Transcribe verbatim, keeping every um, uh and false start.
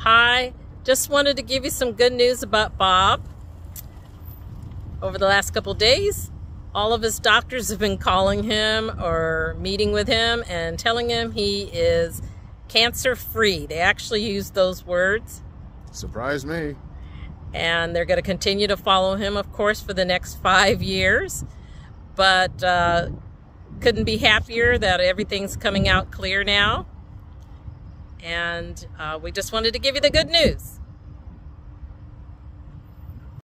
Hi, just wanted to give you some good news about Bob. Over the last couple days, all of his doctors have been calling him or meeting with him and telling him he is cancer-free. They actually used those words. Surprised me. And they're going to continue to follow him, of course, for the next five years. But uh, couldn't be happier that everything's coming out clear now. And uh, we just wanted to give you the good news.